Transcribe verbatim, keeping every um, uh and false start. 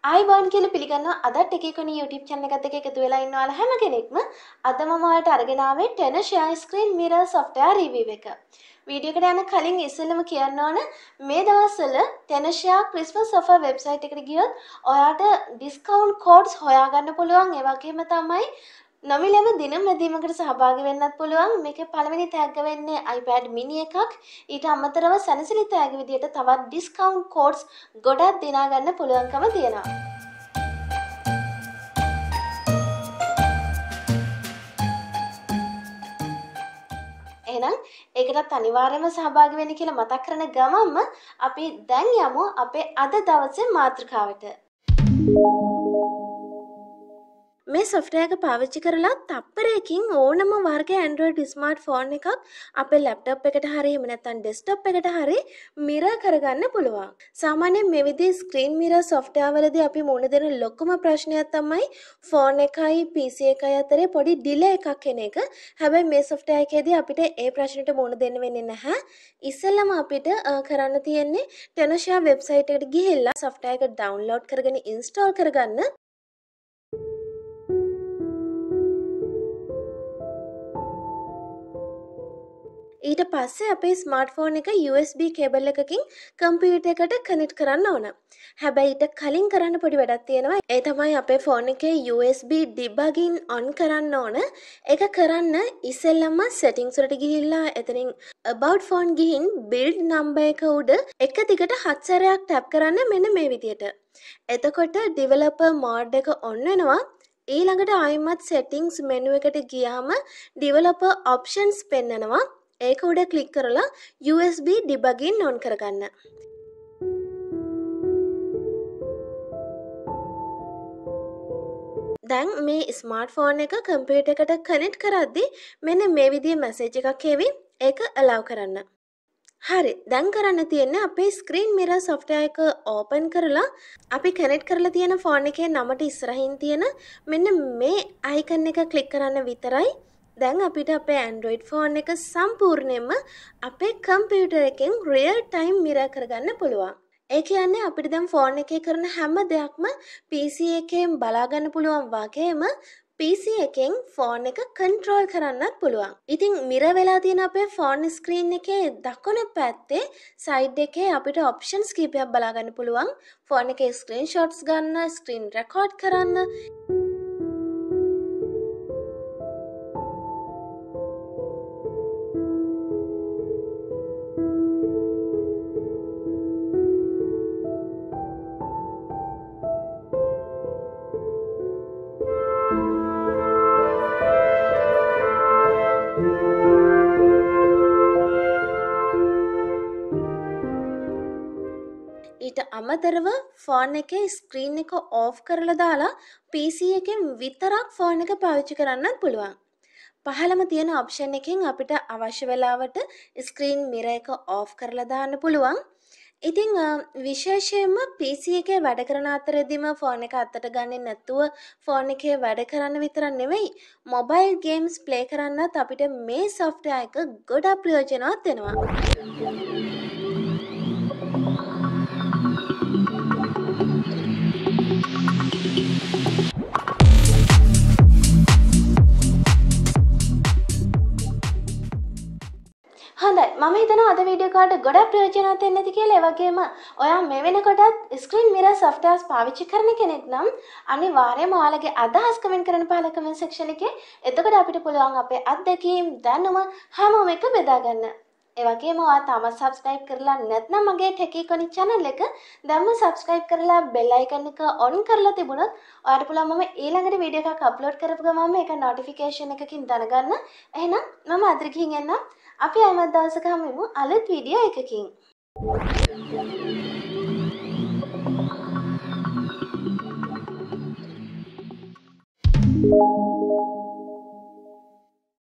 ආයිබෝන් කියලා පිළිගන්නවා අදත් එක එක YouTube channel එකත් එක්ක එකතු වෙලා ඉන්න ඔයාලා හැම කෙනෙක්ම අද මම ඔයාලට අරගෙන ආවේ Tenorshare screen mirror software review එක. වීඩියෝ එකට යන කලින් ඉස්සෙල්ලම කියන්න ඕන මේ දවස්වල Tenorshare Christmas offer website එකට ගියොත් ඔයාලට discount codes හොයාගන්න පුළුවන්. ඒ වගේම තමයි නමිලම දින මැදීමකට සහභාගී වෙන්නත් පුළුවන්. මේකේ පළවෙනි තෑග්ග වෙන්නේ iPad mini එකක්. ඊට අමතරව සැනසිලි තෑග්ග විදියට තවත් discount codes ගොඩක් දිනා ගන්න පුළුවන්කම තියෙනවා. එහෙනම් ඒකටත් අනිවාර්යයෙන්ම සහභාගී වෙන්න කියලා මතක් කරන ගමන්ම අපි දැන් යමු අපේ අද දවසේ මාතෘකාවට. මේ software එක පාවිච්චි කරලා තප්පරයකින් ඕනම වර්ගයේ Android smartphone එකක් අපේ laptop එකට හරි එහෙම නැත්නම් desktop එකට හරි mirror කරගන්න පුළුවන්. සාමාන්‍යයෙන් මේ විදිහේ screen mirror software වලදී අපි මුහුණ දෙන ලොකුම ප්‍රශ්නයක් තමයි phone එකයි P C එකයි අතරේ පොඩි delay එකක් එන එක. හැබැයි මේ software එකේදී අපිට ඒ ප්‍රශ්නෙට මුහුණ දෙන්න වෙන්නේ නැහැ. ඉස්සෙල්ලාම අපිට කරන්න තියෙන්නේ Tenorshare website එකට ගිහිල්ලා software එක download කරගෙන install කරගන්න. ඊට පස්සේ අපේ ස්මාර්ට්ෆෝන් එක U S B කේබල් එකකින් කම්පියුටර් එකට කනෙක්ට් කරන්න ඕන. හැබැයි ඊට කලින් කරන්න පොඩි වැඩක් තියෙනවා. ඒ තමයි අපේ ෆෝන් එකේ U S B debugging on කරන්න ඕන. ඒක කරන්න ඉස්සෙල්ලම settings වලට ගිහිල්ලා එතනින් about phone ගිහින් build number එක උඩ එක දිගට හත් සැරයක් tap කරන්න මෙන්න මේ විදියට. එතකොට developer mode එක on වෙනවා. ඊළඟට ආයෙමත් settings menu එකට ගියාම developer options පෙන්නනවා. ඒක උඩ ක්ලික් කරලා U S B debugging on කරගන්න. දැන් මේ ස්මාර්ට්ෆෝන් එක කම්පියුටර් එකට කනෙක්ට් කරද්දී මෙන්න මේ විදිහේ මැසේජ් එකක් එවි. ඒක allow කරන්න. හරි. දැන් කරන්න තියෙන්නේ අපේ screen mirror software එක open කරලා අපි කනෙක්ට් කරලා තියෙන ෆෝන් එකේ නමට ඉස්සරහින් තියෙන මෙන්න මේ icon එක ක්ලික් කරන්න විතරයි. දැන් අපිට අපේ Android phone එක සම්පූර්ණයෙන්ම අපේ කම්පියුටර් එකෙන් real time mirror කරගන්න පුළුවන්. ඒ කියන්නේ අපිට දැන් phone එකේ කරන හැම දෙයක්ම P C එකෙන් බලා ගන්න පුළුවන් වගේම P C එකෙන් phone එක control කරන්නත් පුළුවන්. ඉතින් mirror වෙලා තියෙන අපේ phone screen එකේ දකුණු පැත්තේ side එකේ අපිට options කීපයක් බලා ගන්න පුළුවන්. phone එකේ screenshots ගන්න, screen record කරන්න. ඊට අමතරව ෆෝන් එකේ ස්ක්‍රීන් එක ඕෆ් කරලා දාලා P C එකෙන් විතරක් ෆෝන් එක පාවිච්චි කරන්නත් පුළුවන්. පහළම තියෙන ඔප්ෂන් එකෙන් අපිට අවශ්‍ය වෙලාවට ස්ක්‍රීන් මිරර් එක ඕෆ් කරලා දාන්න පුළුවන්. ඉතින් විශේෂයෙන්ම P C එකේ වැඩ කරන අතරෙදිම ෆෝන් එක අතට ගන්නේ නැතුව ෆෝන් එකේ වැඩ කරන්න විතරක් නෙවෙයි මොබයිල් ගේම්ස් ප්ලේ කරන්නත් අපිට මේ software එක ගොඩක් ප්‍රයෝජනවත් වෙනවා. හොඳයි මම හිතනවා අද වීඩියෝ එකට ගොඩක් ප්‍රයෝජනවත් වෙන්න ඇති කියලා. ඒ වගේම ඔයා මේ වෙනකොටත් screen mirror softwares පාවිච්චි කරන කෙනෙක් නම් අනිවාර්යයෙන්ම ඔයාලගේ අදහස් කමෙන්ට් කරන්න පහළ කමෙන්ට් section එකේ. එතකොට අපිට පුළුවන් අපේ අත්දැකීම් දැනුම හැමෝම එක බෙදා ගන්න. ඒ වගේම ඔයා තාමත් subscribe කරලා නැත්නම් මගේ Techiconic channel එක දැන්ම subscribe කරලා bell icon එක on කරලා තිබුණොත් ඔයාලට පුළුවන් මම ඊළඟට වීඩියෝ එකක් upload කරපු ගමන් මේක notification එකකින් දැනගන්න. එහෙනම් මම අද ගිහින් එන්නම්. අපි අයමත් දවසක හමු වෙමු අලුත් වීඩියෝ එකකින්.